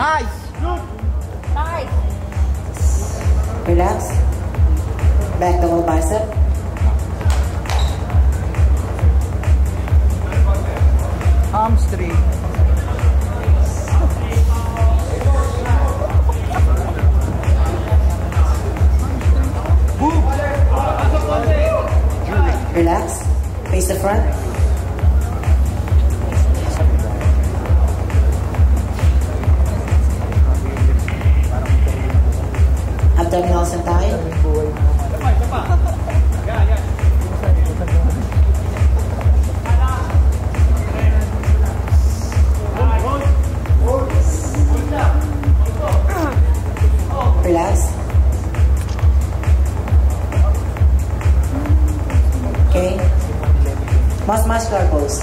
Nice. Nice. Relax. Back double bicep. Hamstring. Relax. Face the front. Abdominals and thigh. Relax. Okay. Mas muscular pose.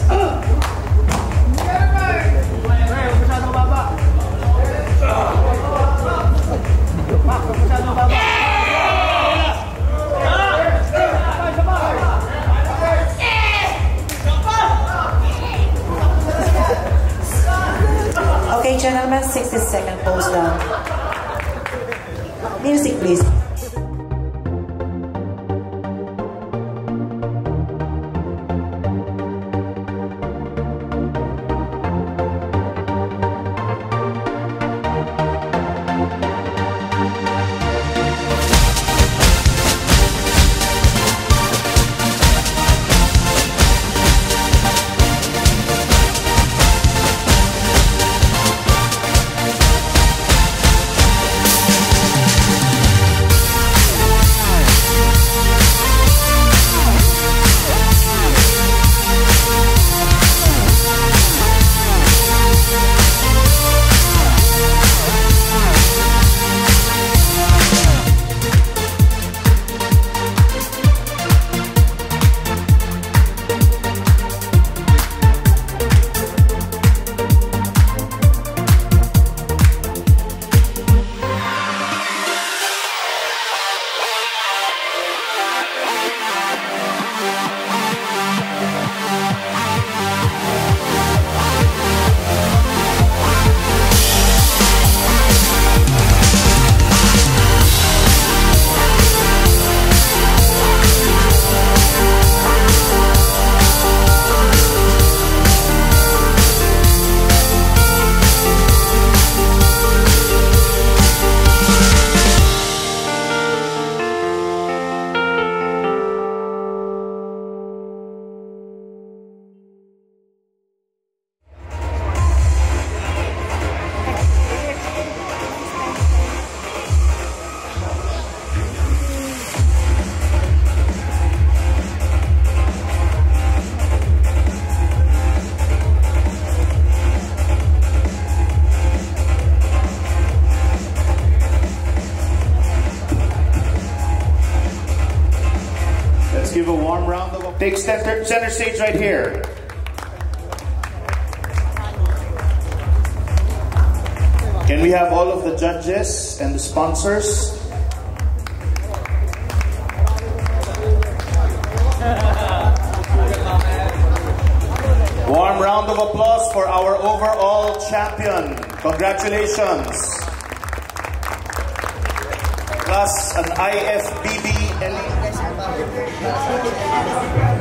Okay, gentlemen, 60-second pose down. Music, please. Give a warm round of applause. Take center stage right here. Can we have all of the judges and the sponsors? Warm round of applause for our overall champion. Congratulations. Plus an IFBB elite.